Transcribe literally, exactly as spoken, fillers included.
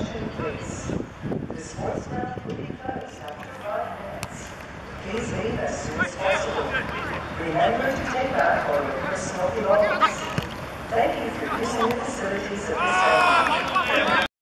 attention, please. The sports round will be closed after five minutes. Please leave as soon as possible. Remember to take back all your personal belongings.